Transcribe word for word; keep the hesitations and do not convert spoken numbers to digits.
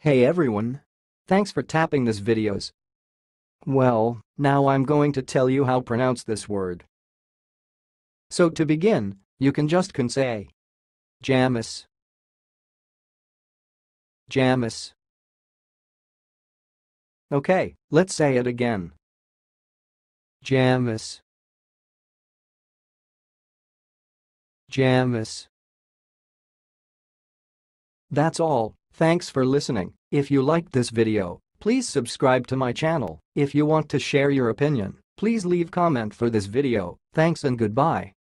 Hey everyone! Thanks for tapping this videos. Well, now I'm going to tell you how pronounce this word. So to begin, you can just can say Jamis. Jamis. Okay, let's say it again. Jamis. Jamis. That's all. Thanks for listening. If you liked this video, please subscribe to my channel. If you want to share your opinion, please leave comment for this video. Thanks and goodbye.